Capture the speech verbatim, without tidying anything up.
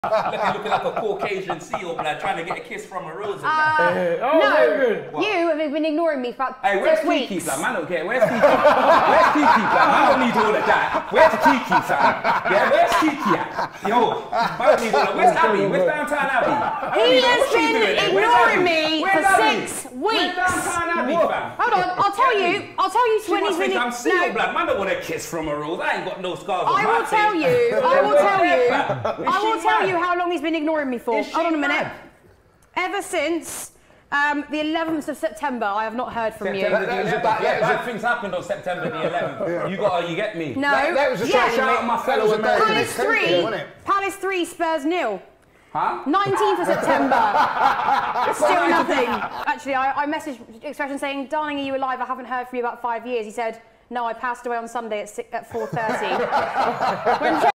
looking, looking like a Caucasian seal, blood, trying to get a kiss from a rose. And Uh, that. oh, no, what? you have been ignoring me for about Hey, where's six Kiki, weeks. fam? Man don't care. Where's Kiki? Where's Kiki, fam? Man don't need all of that. Where's Kiki, fam? Yeah, where's Kiki at? Yo, man don't need all of that. Where's Abby? Where's Downtown Abbey? He Abby, has what's she been doing there? Where's ignoring Abby? me Where's for Abby? six Where's weeks. Downtown Abbey, fam? Hold on, I'll tell you. I'll tell you She when he's must think been. I'm seal, No, blood. Man don't want a kiss from a rose. I ain't got no scars on I my will face. tell you. I will tell you. I will she tell mad? you how long he's been ignoring me for. Is she Hold on a minute. mad? Ever since um, the eleventh of September, I have not heard from September you. the eleventh. Yeah, bad things happened on September the eleventh. You got, you get me? No. That, that was a Yeah. shout out my fellow American Palace country, three. wasn't it? Palace three. Spurs nil. Huh? nineteenth of September. Still nothing. Actually, I, I messaged Expression saying, "Darling, are you alive? I haven't heard from you about five years." He said, "No, I passed away on Sunday at, at four thirty."